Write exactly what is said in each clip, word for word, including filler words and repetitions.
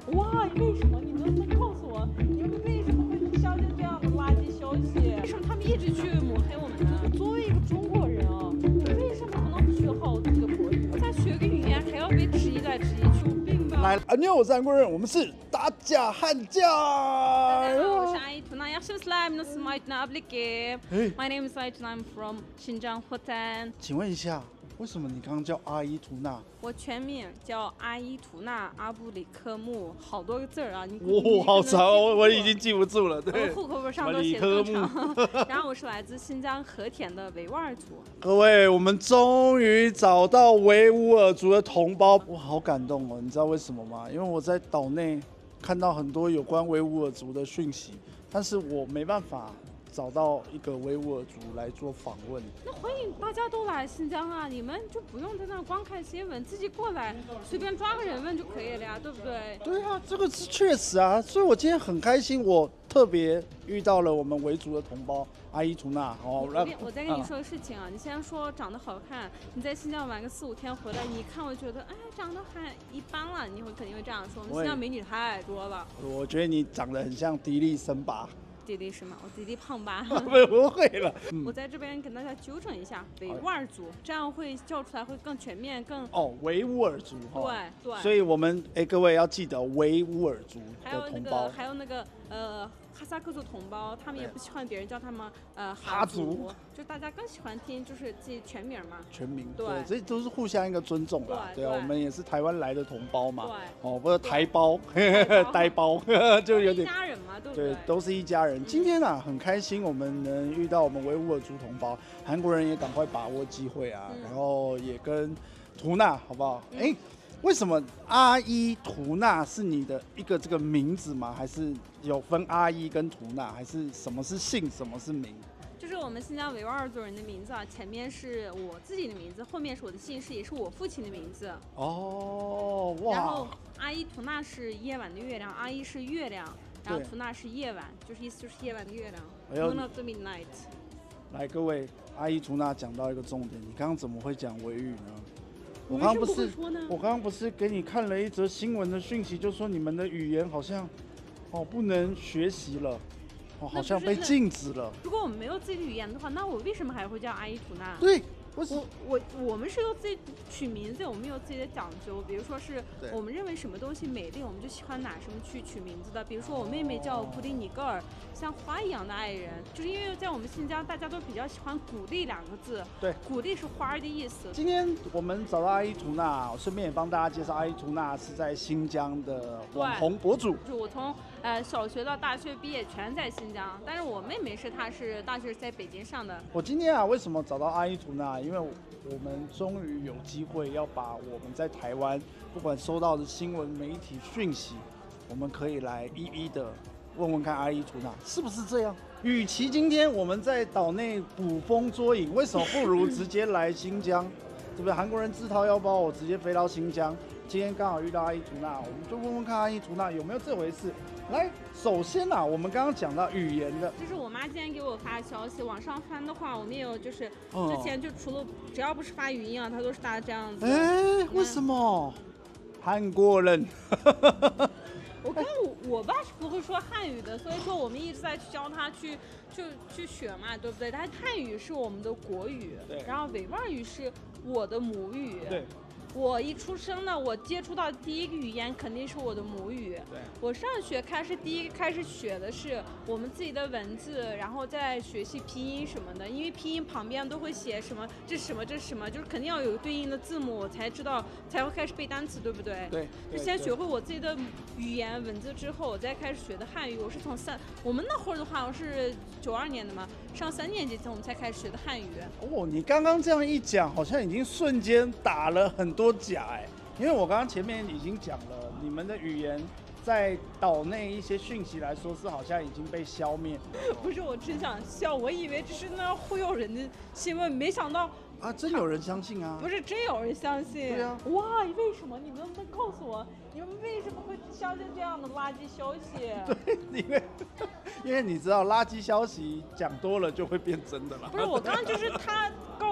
哇，为什么？你能不能告诉我，你们为什么会相信这样的垃圾消息？为什么他们一直去抹黑我们呢？作为一个中国人啊，为什么不能学好这个国语？再学个语言还要被质疑来质疑去，有病吧？ 来，啊，妞，我是韩国人，我们是打假汉大家好，我架。 是阿姨图娜，亚什斯莱姆斯麦纳布里给。My name is Ai Tuna, I'm from Xinjiang Hotan。 请问一下，为什么你刚刚叫阿依图娜？ 我全名叫阿依图娜阿布里克木，好多个字儿啊！你哦，好长哦，我已经记不住了。对， 我户口本上都写的更长。然后我是来自新疆和田的维吾尔族。 各位，我们终于找到维吾尔族的同胞，我好感动哦！你知道为什么吗？因为我在岛内看到很多有关维吾尔族的讯息，但是我没办法找到一个维吾尔族来做访问。 那欢迎大家都来新疆啊！你们就不用在那光看新闻，自己过来随便抓个人问就可以了呀，对不对？ 对啊，这个是确实啊，所以我今天很开心，我特别遇到了我们维族的同胞阿依图娜。哦， 我我再跟你说个事情啊，你先说长得好看，你在新疆玩个四五天回来，你一看我觉得哎长得还一般了，你会肯定会这样说。我们新疆美女太多了。 我觉得你长得很像迪丽森巴。 弟弟是吗？我弟弟胖吧？ 不不会了、 嗯。我在这边跟大家纠正一下，维吾尔族，这样会叫出来会更全面，更哦，维吾尔族。 对对。 所以我们哎，各位要记得维吾尔族的同胞， 还有那个还有那个呃哈萨克族同胞，他们也不喜欢别人叫他们呃哈族，就大家更喜欢听就是自己全名嘛。 全名对， 这都是互相一个尊重啦。对啊，我们也是台湾来的同胞嘛。 对。 哦，不是台胞，呆胞，就有点。 一家人嘛，对不对？ 对，都是一家人。今天啊，很开心我们能遇到我们维吾尔族同胞，韩国人也赶快把握机会啊，然后也跟图娜好不好？哎。为什么阿依图娜是你的一个这个名字吗？还是有分阿依跟图娜，还是什么是姓，什么是名？ 就是我们新疆维吾尔族人的名字啊，前面是我自己的名字，后面是我的姓氏，也是我父亲的名字。 哦，哇！ 然后阿依图娜是夜晚的月亮，阿依是月亮，然后图娜是夜晚，就是意思就是夜晚的月亮。Moon of the midnight。 来，各位，阿依图娜讲到一个重点，你刚刚怎么会讲维语呢？我刚刚不是，我刚刚不是给你看了一则新闻的讯息，就说你们的语言好像，哦，不能学习了，哦，好像被禁止了。 如果我们没有自己的语言的话，那我为什么还会叫阿依图娜？ 对。 我我我们是有自己取名字，我们有自己的讲究。比如说是我们认为什么东西美丽，我们就喜欢拿什么去取名字的。比如说我妹妹叫古丽尼格尔，像花一样的爱人，就是因为在我们新疆，大家都比较喜欢古丽两个字。 对， 古丽是花的意思。 今天我们找到阿依图娜，我顺便也帮大家介绍，阿依图娜是在新疆的网红博主。 就我从呃小学到大学毕业全在新疆，但是我妹妹是她是大学在北京上的。 我今天啊，为什么找到阿依图娜？因为我们终于有机会要把我们在台湾不管收到的新闻媒体讯息，我们可以来一一的问问看阿依图娜是不是这样。与其今天我们在岛内捕风捉影，为什么不如直接来新疆？对不对？韩国人自掏腰包，我直接飞到新疆。今天刚好遇到阿依图娜，我们就问问看阿依图娜有没有这回事。来，首先啊，我们刚刚讲到语言的， 就是我妈今天给我发的消息，网上翻的话，我们也有，就是之前就除了只要不是发语音啊，她都是打这样子。 哎，为什么？韩国人。 我跟我我爸是不会说汉语的，所以说我们一直在教他去去去学嘛，对不对？但汉语是我们的国语， 对， 然后维吾尔语是我的母语， 对。 我一出生呢，我接触到第一个语言肯定是我的母语。 对， 我上学开始第一个开始学的是我们自己的文字，然后再学习拼音什么的。因为拼音旁边都会写什么这是什么这是什么，就是肯定要有对应的字母，我才知道才会开始背单词，对不对？ 对。 就先学会我自己的语言文字之后，我再开始学的汉语。我是从三，我们那会儿的话，我是九二年的嘛，上三年级前我们才开始学的汉语。 哦，你刚刚这样一讲，好像已经瞬间打了很多。多假哎，因为我刚刚前面已经讲了，你们的语言在岛内一些讯息来说是好像已经被消灭。 不是，我真想笑，我以为这是那忽悠人的新闻，没想到啊，真有人相信啊！ 不是，真有人相信。 对啊。 哇，为什么？你能不能告诉我，你们为什么会相信这样的垃圾消息？ 对，因为因为你知道，垃圾消息讲多了就会变真的了。 不是，我刚刚就是他告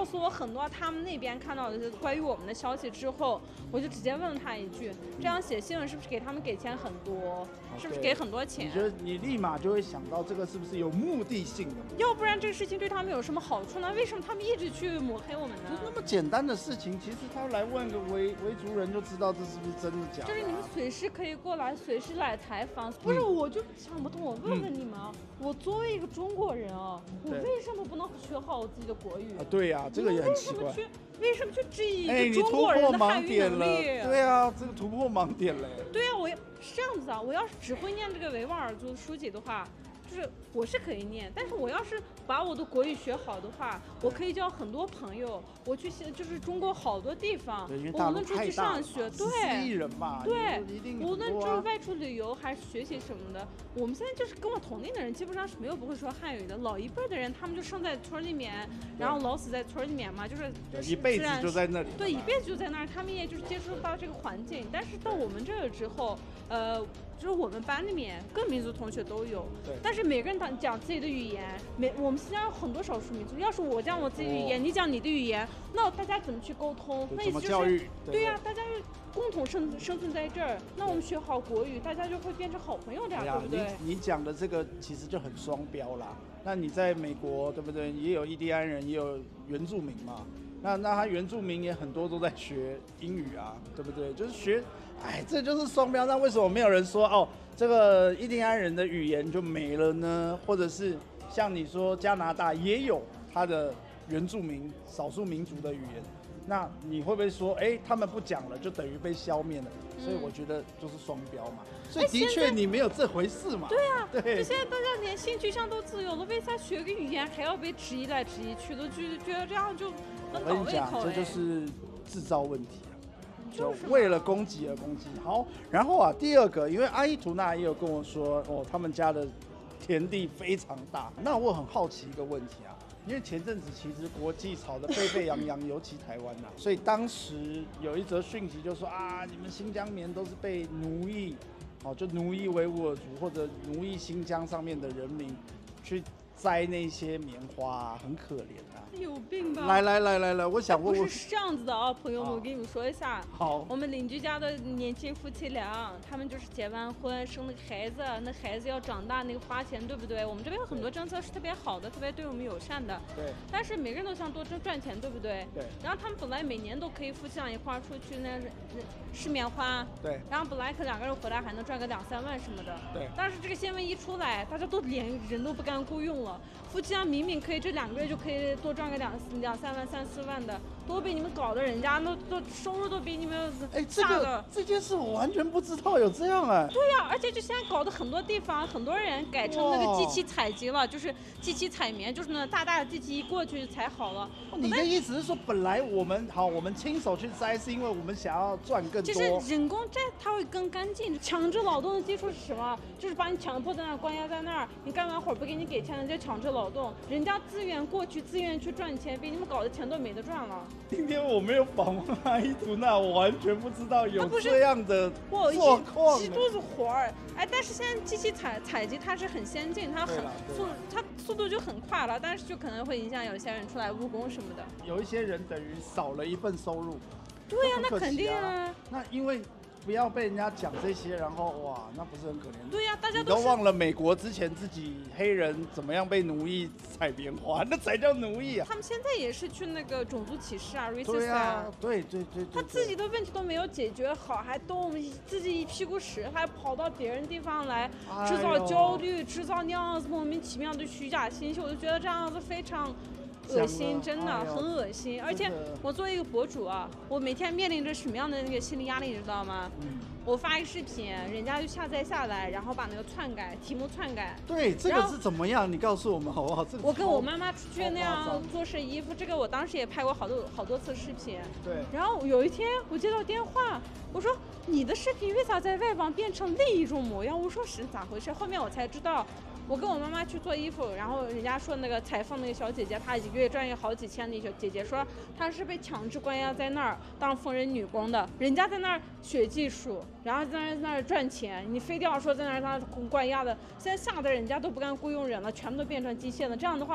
告诉我很多他们那边看到的关于我们的消息之后，我就直接问他一句：这样写新闻是不是给他们给钱很多？是不是给很多钱？ 你觉得你立马就会想到这个是不是有目的性的？ 要不然这个事情对他们有什么好处呢？为什么他们一直去抹黑我们呢？ 就那么简单的事情，其实他来问个维维族人就知道这是不是真的假的、啊。 就是你们随时可以过来，随时来采访。不是，嗯、我就想不通，我问问你们啊，嗯、我作为一个中国人啊，我为什么不能学好我自己的国语？ 啊，对呀、啊，这个也很奇怪。 为什么去质疑一个中国人的汉语能力？ 哎、对啊，这个突破盲点了。 对啊，我是这样子啊，我要是只会念这个维吾尔族书籍的话，就是我是可以念，但是我要是把我的国语学好的话，我可以交很多朋友，我去就是中国好多地方，我无论出去上学，对， 人嘛， 对，无论就是外出旅游还是学习什么的，我们现在就是跟我同龄的人基本上是没有不会说汉语的，老一辈的人他们就生在村里面，然后老死在村里面嘛，就是一辈子就在那里， 对，一辈子就在那儿，他们也就是接触到这个环境，但是到我们这儿之后，呃。就是我们班里面各民族同学都有，但是每个人讲讲自己的语言，每我们新疆有很多少数民族。要是我讲我自己的语言，哦、你讲你的语言，那大家怎么去沟通？那意思就是，对呀、啊，大家共同生生存在这儿，那我们学好国语，大家就会变成好朋友这样，对不对？ 你你讲的这个其实就很双标啦。那你在美国对不对？也有印第安人，也有原住民嘛。那那他原住民也很多都在学英语啊，对不对？就是学。哎，这就是双标。那为什么没有人说哦，这个印第安人的语言就没了呢？或者是像你说加拿大也有他的原住民少数民族的语言，那你会不会说，哎，他们不讲了，就等于被消灭了？嗯、所以我觉得就是双标嘛。所以的确你没有这回事嘛。 对啊， 对。 就现在大家连性取向都自由了，为啥学个语言还要被质疑来质疑去？都觉觉得这样就很倒胃口。 这就是制造问题。就为了攻击而攻击。好，然后啊，第二个，因为阿依图娜也有跟我说，哦，他们家的田地非常大。那我很好奇一个问题啊，因为前阵子其实国际吵得沸沸扬扬，尤其台湾呐、啊，所以当时有一则讯息就说啊，你们新疆棉都是被奴役，哦，就奴役维吾尔族或者奴役新疆上面的人民去摘那些棉花、啊，很可怜啊。 有病吧！ 来来来来来，我想问问， 不是这样子的啊，朋友们，我跟你们说一下。 好。 我们邻居家的年轻夫妻俩，他们就是结完婚，生了个孩子，那孩子要长大，那个花钱，对不对？我们这边有很多政策是特别好的，特别对我们友善的。 对。 但是每个人都想多挣赚钱，对不对？ 对。 然后他们本来每年都可以夫妻俩一块出去那试棉花。 对。 然后本来可两个人回来还能赚个两三万什么的。 对。 但是这个新闻一出来，大家都连人都不敢雇佣了。夫妻俩明明可以这两个月就可以多赚个两两三万、三四万的，都被你们搞得人家都都收入都比你们哎，这个这件事我完全不知道有这样哎。 对呀、啊，而且就现在搞得很多地方很多人改成那个机器采集了，就是机器采棉，就是那大大的机器一过去采好了。 你的意思是说，本来我们好，我们亲手去摘，是因为我们想要赚更多。 就是人工摘它会更干净。强制劳动的基础是什么？就是把你强迫在那儿关押在那儿，你干完活不给你给钱，人家强制劳动，人家自愿过去，自愿去赚钱，比你们搞的钱都没得赚了。 今天我没有访问阿依图娜，我完全不知道有这样的状况。 一肚子活儿，哎，但是现在机器采采集它是很先进，它很速，它速度就很快了，但是就可能会影响有些人出来务工什么的。 有一些人等于少了一份收入。 对呀、啊， 那肯定啊。 那因为。不要被人家讲这些，然后哇，那不是很可怜？ 对呀、啊，大家都, 都忘了美国之前自己黑人怎么样被奴役采棉花，那才叫奴役啊！ 他们现在也是去那个种族歧视啊 ，racist 啊，对对对对， 他自己的问题都没有解决好，还动我们自己一屁股屎，还跑到别人地方来制造焦虑，制造那样子莫名其妙的虚假信息，我就觉得这样子非常。恶心，真的、哎、很恶心，而且我作为一个博主啊，我每天面临着什么样的那个心理压力，你知道吗？嗯，我发一个视频，人家就下载下来，然后把那个篡改，题目篡改。 对，这个是怎么样？你告诉我们好不好？这个我跟我妈妈出去那样做试衣服，这个我当时也拍过好多好多次视频。 对。 然后有一天我接到电话，我说你的视频为啥在外网变成另一种模样？我说是咋回事？后面我才知道。我跟我妈妈去做衣服，然后人家说那个采访那个小姐姐，她一个月赚好几千的小姐姐说她是被强制关押在那儿当缝纫女工的，人家在那儿学技术，然后在那儿在那儿赚钱，你非得要说在那儿她关押的，现在吓得人家都不敢雇佣人了，全部都变成机械了，这样的话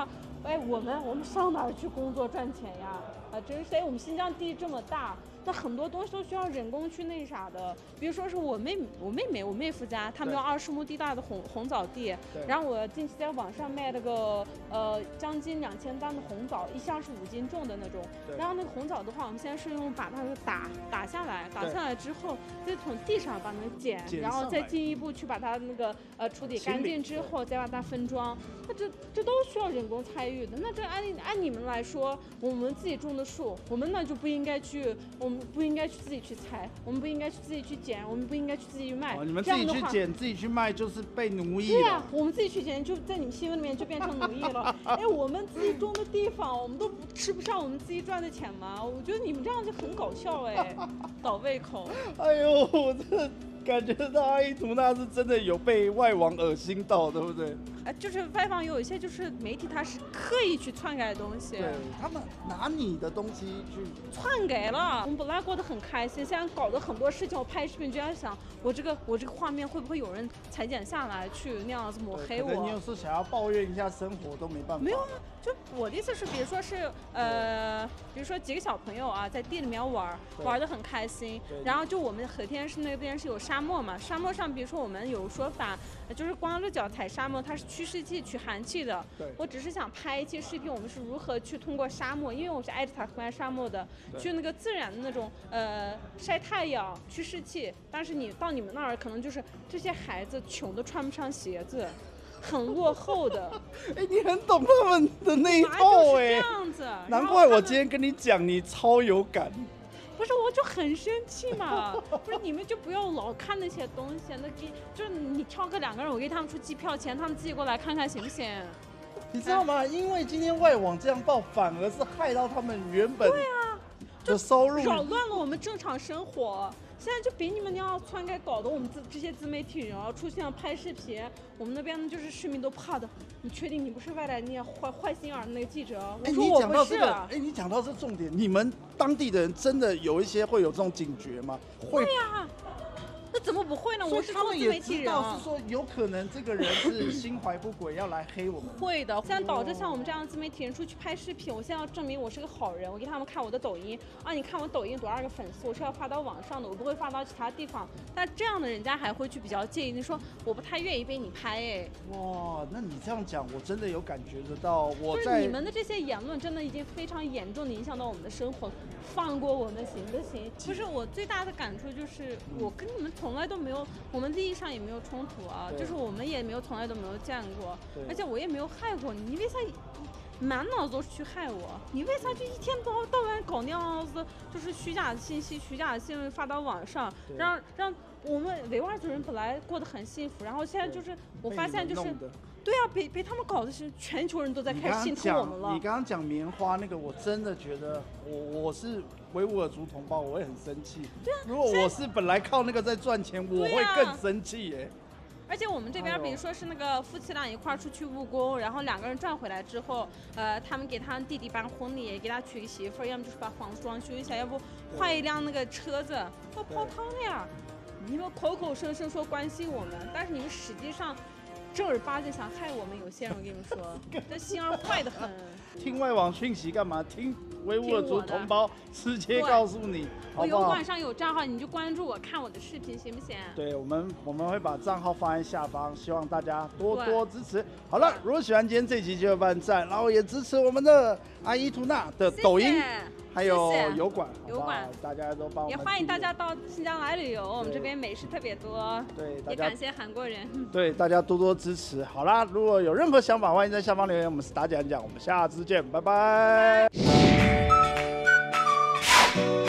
哎，我们我们上哪儿去工作赚钱呀？啊，真是哎，我们新疆地这么大。那很多东西都需要人工去那啥的，比如说是我妹我妹妹我妹夫家，他们有二十亩地大的红红枣地，然后我近期在网上卖了个呃将近两千担的红枣，一箱是五斤重的那种。然后那个红枣的话，我们现在是用把它打打下来，打下来之后再从地上把它剪，然后再进一步去把它那个呃处理干净之后再把它分装。那这这都需要人工参与的。那这按按你们来说，我们自己种的树，我们那就不应该去我们。不应该去自己去采，我们不应该去自己去捡，我们不应该去自己去卖。 哦、你们自己去捡、自己去卖，就是被奴役了。 对呀、啊，我们自己去捡，就在你们新闻里面就变成奴役了。哎，我们自己种的地方，我们都吃不上我们自己赚的钱吗？我觉得你们这样就很搞笑哎，倒胃口。 哎呦，我这感觉到阿依图娜是真的有被外网恶心到，对不对？ 哎，就是外网有一些就是媒体，他是刻意去篡改东西， 对他们拿你的东西去篡改了。我们本来过得很开心，现在搞的很多事情，我拍视频就在想，我这个我这个画面会不会有人裁剪下来去那样子抹黑我？ 可能你有时候想要抱怨一下生活都没办法。 没有啊，就我的意思是，比如说是呃，比如说几个小朋友啊，在地里面玩，玩得很开心，然后就我们和田是那边是有沙漠嘛，沙漠上比如说我们有说法，就是光着脚踩沙漠，它是驱湿气、取寒气的。我只是想拍一期视频，我们是如何去通过沙漠，因为我是爱着塔河岸沙漠的，去那个自然的那种呃晒太阳、驱湿气。但是你到你们那儿，可能就是这些孩子穷的穿不上鞋子。很落后的， 哎、欸，你很懂他们的那一套哎、 欸，这样子， 难怪我今天跟你讲，你超有感。 不是，我就很生气嘛！不是，你们就不要老看那些东西，那给就是你挑个两个人，我给他们出机票钱，他们自己过来看看行不行？ 你知道吗？因为今天外网这样报，反而是害到他们原本对啊的收入， 扰乱了我们正常生活。现在就比你们那样篡改，搞得我们自这些自媒体人啊出现拍视频，我们那边的就是市民都怕的。你确定你不是外来那坏坏心眼的那个记者？我说我不是。 哎、欸，你讲到这重点，你们当地的人真的有一些会有这种警觉吗？ 会呀、啊。那怎么不会呢？我是做自媒体人啊。 是说有可能这个人是心怀不轨，要来黑我们。 会的。现在导致像我们这样的自媒体人出去拍视频，我现在要证明我是个好人，我给他们看我的抖音啊，你看我抖音多少个粉丝，我是要发到网上的，我不会发到其他地方。但这样的人家还会去比较介意，你说我不太愿意被你拍哎。 哇，那你这样讲，我真的有感觉得到。我就是你们的这些言论真的已经非常严重的影响到我们的生活，放过我们行不行？不是，我最大的感触就是，我跟你们从来都没有。我们利益上也没有冲突啊，就是我们也没有从来都没有见过，而且我也没有害过你，你为啥满脑子都是去害我？你为啥就一天到到晚搞那样子，就是虚假的信息、虚假的新闻发到网上，让让我们维吾尔族人本来过得很幸福，然后现在就是我发现就是。对啊，被被他们搞的是全球人都在开始心疼我们了。 你刚刚讲棉花那个，我真的觉得我我是维吾尔族同胞，我会很生气。 对啊， 如果我是本来靠那个在赚钱，我会更生气耶。 而且我们这边，比如说是那个夫妻俩一块儿出去务工，然后两个人赚回来之后，呃，他们给他弟弟办婚礼，给他娶个媳妇儿，要么就是把房子装修一下，要不换一辆那个车子，都泡汤了呀。你们口口声声说关心我们，但是你们实际上。正儿八经想害我们，有些人我跟你们说，这心儿坏得很。 听外网讯息干嘛？听维吾尔族同胞直接告诉你，好不好？ 我油管上有账号，你就关注我，看我的视频，行不行？ 对，我们我们会把账号放在下方，希望大家多多支持。好了，如果喜欢今天这集，就按赞，然后也支持我们的阿依图娜的抖音。谢谢还有油管， 油管， 大家都帮我们。 也欢迎大家到新疆来旅游，我们这边美食特别多。 对， 也感谢韩国人。 对，大家多多支持。好啦，如果有任何想法，欢迎在下方留言。我们是打讲讲，我们下次见，拜拜。拜拜。